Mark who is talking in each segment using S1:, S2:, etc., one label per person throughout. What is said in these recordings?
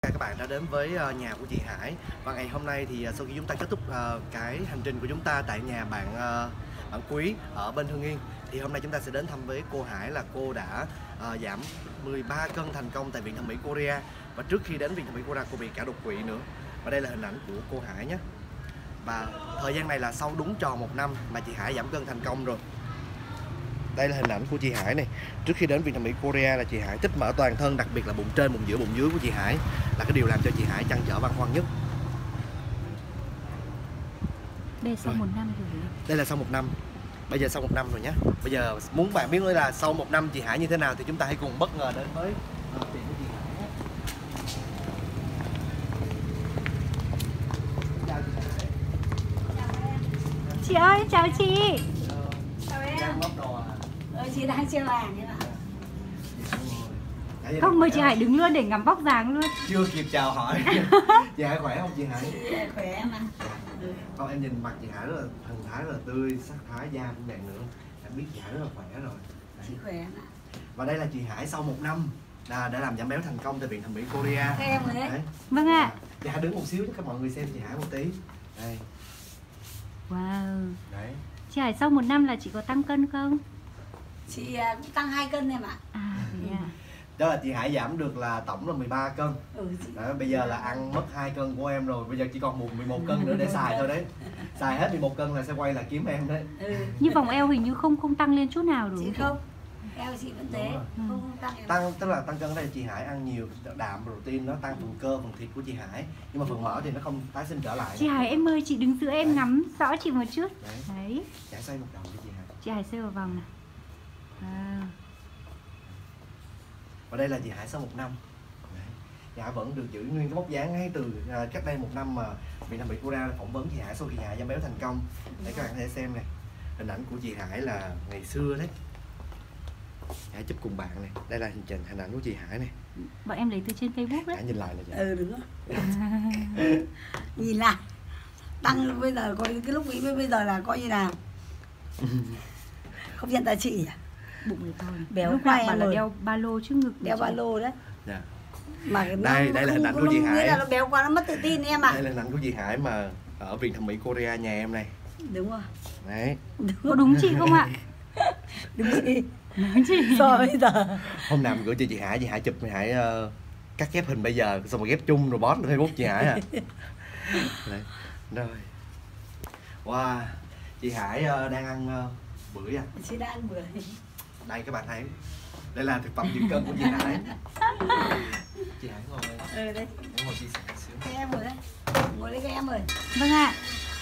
S1: Các bạn đã đến với nhà của chị Hải. Và ngày hôm nay thì sau khi chúng ta kết thúc cái hành trình của chúng ta tại nhà bạn Quý ở bên Hưng Yên, thì hôm nay chúng ta sẽ đến thăm với cô Hải, là cô đã giảm 13 cân thành công tại Viện Thẩm mỹ Korea. Và trước khi đến Viện Thẩm mỹ Korea, cô bị cả đột quỵ nữa. Và đây là hình ảnh của cô Hải nhé. Và thời gian này là sau đúng tròn 1 năm mà chị Hải giảm cân thành công rồi. Đây là hình ảnh của chị Hải này. Trước khi đến Viện Thẩm mỹ Korea là chị Hải tích mỡ toàn thân, đặc biệt là bụng trên, bụng giữa, bụng dưới của chị Hải là cái điều làm cho chị Hải trăn trở băn khoăn nhất.
S2: Đây sau 1 năm rồi.
S1: Đây là sau 1 năm. Bây giờ sau 1 năm rồi nhé. Bây giờ muốn bạn biết là sau 1 năm chị Hải như thế nào thì chúng ta hãy cùng bất ngờ đến với tiệm của chị Hải nhé. Chào chị Hải.
S2: Chị ơi, chào chị.
S3: Chào em.
S1: Đang bóc đồ à?
S3: Chị đang chưa làm thế nào?
S2: Không, mời chị Hải đứng luôn để ngắm vóc dáng luôn.
S1: Chưa kịp chào hỏi. Chị Hải khỏe không chị Hải?
S3: Chị khỏe mà.
S1: Không, em nhìn mặt chị Hải rất là thần thái, rất là tươi, sắc thái, da cũng đẹp nữa. Em biết chị Hải rất là khỏe rồi. Đấy.
S3: Chị khỏe mà.
S1: Và đây là chị Hải sau 1 năm đã làm giảm béo thành công tại Viện Thẩm mỹ Korea.
S3: Thế em rồi đấy.
S2: Vâng ạ.
S1: Chị Hải đứng một xíu cho các mọi người xem chị Hải một tí. Đây.
S2: Wow.
S1: Đấy.
S2: Chị Hải sau 1 năm là chị có tăng cân không?
S3: Chị cũng tăng 2 cân em ạ.
S2: À, thế à.
S1: Đó là chị Hải giảm được là tổng là 13 cân. Đó, bây giờ là ăn mất 2 cân của em rồi. Bây giờ chỉ còn 11 cân nữa để xài thôi đấy. Xài hết 11 cân là sẽ quay lại kiếm em đấy.
S2: Như vòng eo hình như không tăng lên chút nào đúng
S3: Chị
S2: không?
S3: không. Eo chị vẫn thế. Không tăng em.
S1: Tăng tức là tăng cân ở đây chị Hải ăn nhiều đạm protein, nó tăng phần cơ, phần thịt của chị Hải. Nhưng mà phần mỡ thì nó không tái sinh trở lại.
S2: Chị Hải em ơi, chị đứng giữa em
S1: đấy.
S2: ngắm rõ chị một chút.
S1: Đấy.
S2: Đấy.
S1: Chị Hải xoay một vòng cho chị Hải.
S2: Chị Hải xoay vào vòng này. Wow.
S1: Và đây là chị Hải sau 1 năm. Đấy. Chị Hải vẫn được giữ nguyên cái vóc dáng ngay từ cách đây 1 năm mà Viện Thẩm mỹ Korea phỏng vấn chị Hải sau khi chị Hải giảm béo thành công. Để các bạn có thể xem này. Hình ảnh của chị Hải là ngày xưa đấy. Hải chụp cùng bạn này. Đây là hình ảnh của chị Hải này.
S2: Bọn em lấy từ trên Facebook đấy.
S1: Hải nhìn lại này chị.
S3: Đúng rồi. Nhìn lại. Tăng bây giờ coi cái lúc nghĩ bây giờ là coi như là không nhận ra chị à?
S2: Bụng người to này.
S3: Béo
S2: Lúc
S3: quá
S2: nào
S3: em
S2: bảo là
S3: ơi.
S2: đeo ba lô trước ngực.
S3: Đeo ba lô đấy.
S1: Dạ.
S3: Mà
S1: Đây là hình ảnh của chị Hải.
S3: Nghĩa là nó béo quá nó mất tự tin em ạ.
S1: Đây là hình ảnh của chị Hải mà ở Viện Thẩm mỹ Korea nhà em này.
S3: Đúng rồi.
S1: Đấy.
S2: Có đúng chị không ạ?
S3: Đúng chị.
S2: Đúng chị.
S3: So bây giờ.
S1: Hôm nào mình gửi cho chị Hải chụp chị Hải cắt ghép hình bây giờ xong rồi ghép chung rồi post lên Facebook chị Hải à. Đấy. Rồi. Wow, chị Hải đang ăn bưởi à?
S3: Chị đã ăn bưởi.
S1: Đây các bạn thấy. Đây là thực phẩm giảm cân của chị Hải. Chị Hải ngồi đây.
S3: Đấy.
S1: Em ngồi chia sẻ một xíu.
S3: Thế em rồi đấy. Ngồi đây các em ơi.
S2: Vâng ạ.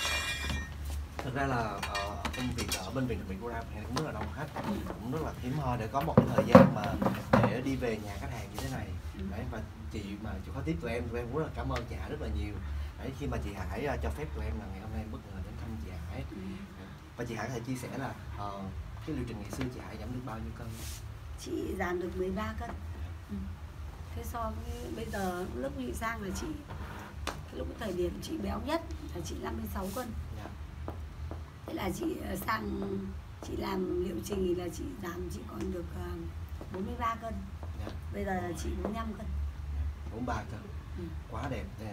S1: Thực ra là công việc ở bên Viện Thẩm mỹ Korea thì cũng rất là đông khách, cũng rất là hiếm hoi để có một cái thời gian mà để đi về nhà khách hàng như thế này. Đấy, và chị mà chịu khó tiếp tụi em cũng rất là cảm ơn chị Hải rất là nhiều. Đấy, khi mà chị Hải cho phép tụi em là ngày hôm nay bất ngờ đến thăm chị Hải. Và chị Hải có thể chia sẻ là cái liệu trình ngày xưa chị Hải giảm được bao nhiêu cân?
S3: Chị giảm được 13 cân. Thế so với bây giờ lúc chị sang là chị lúc thời điểm chị béo nhất là chị 56 cân. Thế là chị sang chị làm liệu trình thì là chị giảm chỉ còn được 43 cân. Bây giờ là chị 45 cân.
S1: 43 cân. Quá đẹp nè.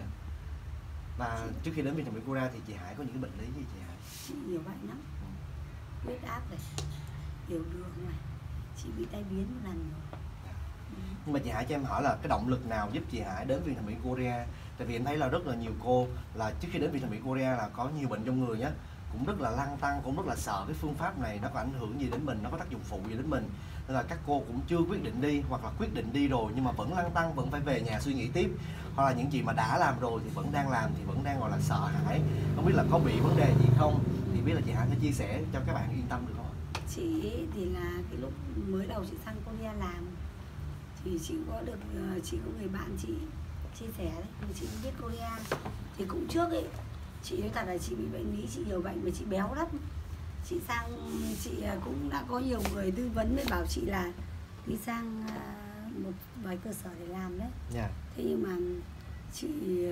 S1: Và trước khi đến Viện Thẩm mỹ Korea thì chị Hải có những cái bệnh lý gì chị Hải?
S3: Chị nhiều bệnh lắm. Huyết áp này, tiểu đường này. Chị bị tai biến một lần rồi.
S1: Nhưng mà chị Hải cho em hỏi là cái động lực nào giúp chị Hải đến Viện Thẩm mỹ Korea? Tại vì em thấy là rất là nhiều cô là trước khi đến Viện Thẩm mỹ Korea là có nhiều bệnh trong người nhé, cũng rất là lăn tăn, cũng rất là sợ cái phương pháp này nó có ảnh hưởng gì đến mình, nó có tác dụng phụ gì đến mình, nên là các cô cũng chưa quyết định đi, hoặc là quyết định đi rồi nhưng mà vẫn lăn tăn, vẫn phải về nhà suy nghĩ tiếp, hoặc là những chị mà đã làm rồi thì vẫn đang làm thì vẫn đang gọi là sợ hãi, không biết là có bị vấn đề gì không, thì biết là chị Hải sẽ chia sẻ cho các bạn yên tâm được không ạ?
S3: Chị thì là cái lúc mới đầu chị sang Korea làm thì chị có được chị có người bạn chị chia sẻ đấy, thì chị biết Korea thì cũng trước ấy chị nói thật là chị bị bệnh lý, chị nhiều bệnh và chị béo lắm. Chị sang chị cũng đã có nhiều người tư vấn mới bảo chị là đi sang một vài cơ sở để làm đấy. Thế nhưng mà chị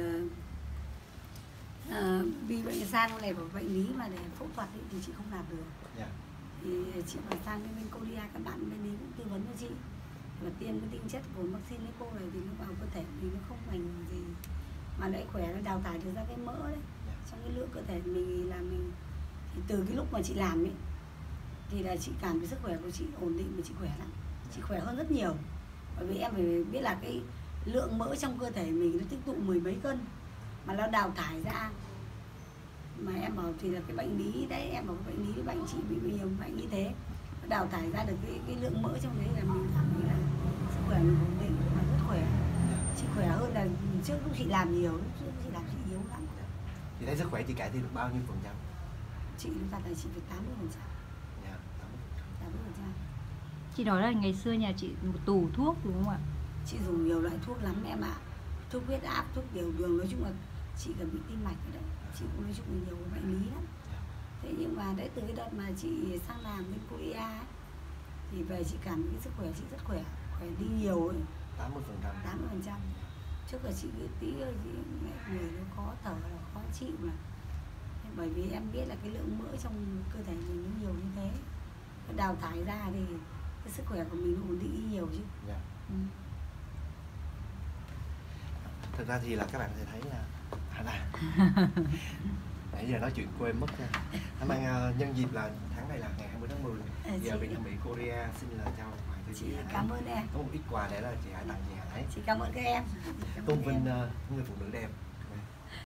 S3: vì bệnh sang này của bệnh lý mà để phẫu thuật ấy, thì chị không làm được. Thì chị phải sang bên Korea, các bạn bên ấy cũng tư vấn cho chị. Và tiêm cái tinh chất của vaccine Lipo này thì nó vào cơ thể mình nó không ảnh hưởng gì, mà lại khỏe, nó đào thải được ra cái mỡ đấy trong cái lượng cơ thể mình. Là mình thì từ cái lúc mà chị làm ấy thì là chị cảm thấy sức khỏe của chị ổn định và chị khỏe lắm, chị khỏe hơn rất nhiều. Bởi vì em phải biết là cái lượng mỡ trong cơ thể mình nó tích tụ 10 mấy cân mà nó đào thải ra, mà em bảo thì là cái bệnh lý đấy, em bảo cái bệnh lý, cái bệnh chị bị nhiều bệnh như thế, nó đào thải ra được cái lượng mỡ trong đấy, là mình cảm thấy là sức khỏe mình ổn định và rất khỏe. Chị khỏe hơn là trước lúc chị làm nhiều, lúc trước chị làm chị yếu lắm.
S1: Chị thấy sức khỏe chị cải thiện được bao nhiêu phần trăm?
S3: Chị nói thật là chị phải 80%.
S1: Dạ,
S3: 80%.
S2: Chị nói là ngày xưa nhà chị một tủ thuốc đúng không ạ?
S3: Chị dùng nhiều loại thuốc lắm em ạ. Thuốc huyết áp, thuốc tiểu đường, nói chung là chị cần bị tim mạch đấy. Chị cũng nói chung là nhiều bệnh lý lắm. Thế nhưng mà đấy, từ cái đợt mà chị sang làm bên Korea ấy, thì về chị cảm thấy cái sức khỏe chị rất khỏe, khỏe đi nhiều ấy.
S1: 80%.
S3: 80%. Trước là chị cứ tí rồi chị người nó khó thở, là khó chịu mà. Bởi vì em biết là cái lượng mỡ trong cơ thể mình nó nhiều như thế, nó đào thải ra thì cái sức khỏe của mình nó ổn định đi nhiều chứ.
S1: Dạ.
S3: Ừ.
S1: Thực ra thì là các bạn sẽ thấy là nãy giờ nói chuyện quên mất nha. Em mang nhân dịp là tháng này là ngày 20 tháng 10, giờ Viện Thẩm mỹ Korea xin lời chào Hoàng Tử
S3: Chị
S1: chị Hải.
S3: cảm ơn em.
S1: Có một ít quà để là chị Hải tặng chị Hải.
S3: Chị cảm ơn các em.
S1: Tôn vinh người phụ nữ đẹp